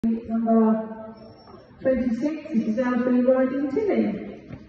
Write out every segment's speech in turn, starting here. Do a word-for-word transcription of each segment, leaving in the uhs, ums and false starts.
Number twenty-six, this is Alfie riding Tilly.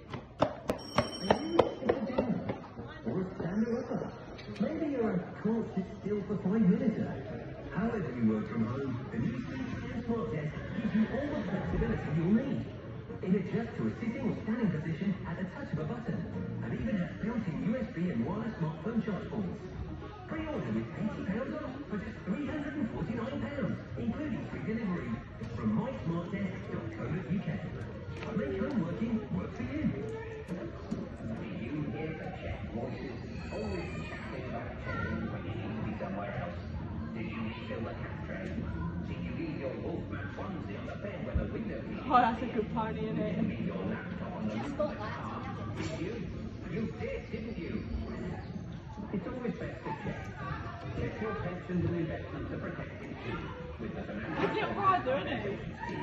Maybe you're can't sit still for five minutes a day. However you work from home, the new Sleep Smart Desk gives you all the flexibility you'll need. It adjusts to a sitting or standing position at the touch of a button, and even has built-in U S B and wireless smartphone charge ports. Pre-order with eighty pounds off for just three hundred and forty-nine pounds, including free delivery, from my smart desk dot co dot U K. Make home working work for you. Are you here to check voices? Always chatting about checking when you need to be somewhere else. Did you refill the cat tray? Did you leave your Wolfman onesie on the bed when the window is Oh, that's a good party, isn't Did it? you leave your laptop on the roof of the car? Did you? You did, didn't you? It's always best to check. Check your pensions and investments are protected too. With the financial It's a brother, isn't it?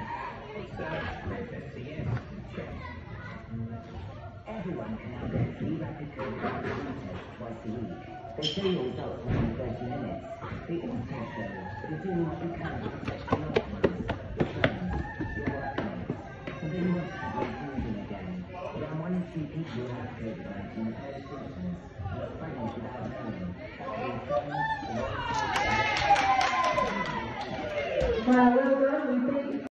Check. Everyone can now get free rapid COVID nineteen test twice a week. They show your results within thirty minutes. They also show that you're doing what you can to protect your loved ones, your friends, your workmates. And then you want to have your breathing again. Around one in three people who have COVID nineteen have had symptoms, and are friends without knowing. Your friends, your workmates, Well,